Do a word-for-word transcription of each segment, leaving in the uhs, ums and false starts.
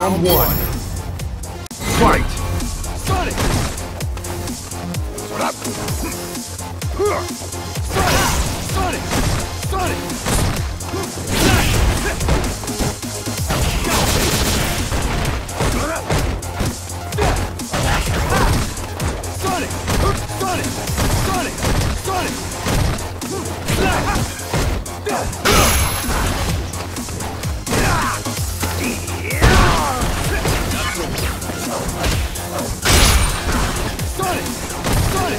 Round one. Fight! Sonic! Sonic! Sonic! Sonic! Sonic! Sonic! Sonic! Sonic! Sonic!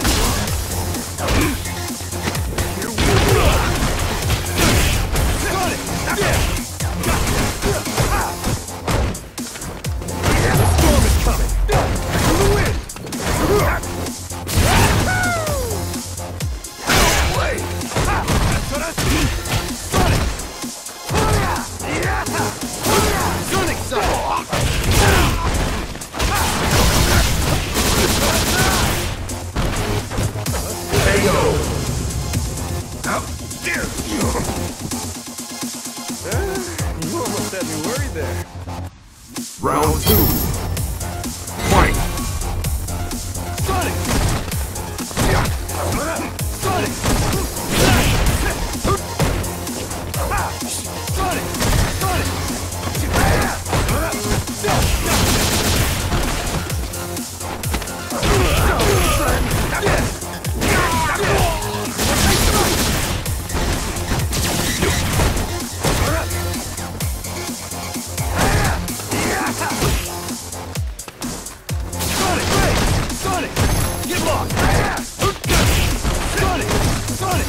You almost had me worried there. Round two. Fight! Sonic! Sonic! Sonic! Sonic! Sonic! Get lost! Sonic! Sonic!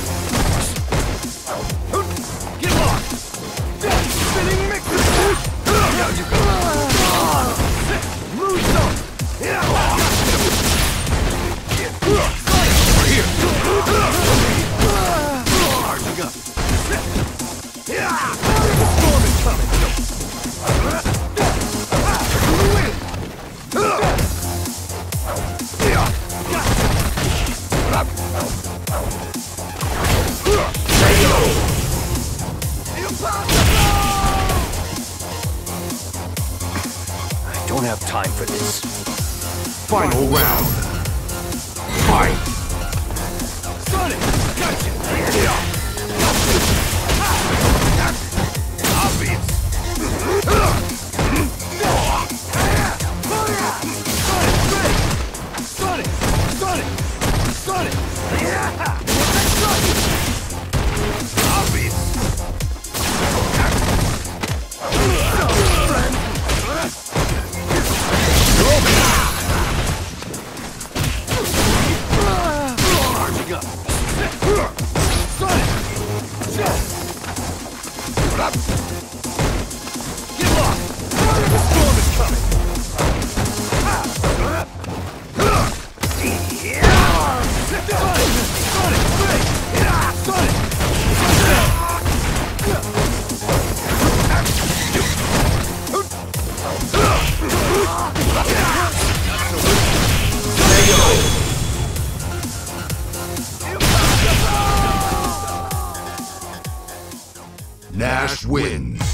Get lost! Spinning mixer! Now you go! Move some! Sonic! Right here! Arming up! The storm is coming! I don't have time for this. Final round. Fight! Sonic! Gotcha! Obvious. Sonic! Sonic! Sonic! Obvious. Arming up! Sonic! Get lost! The storm is coming! Sonic! Sonic! Sonic! Nash wins.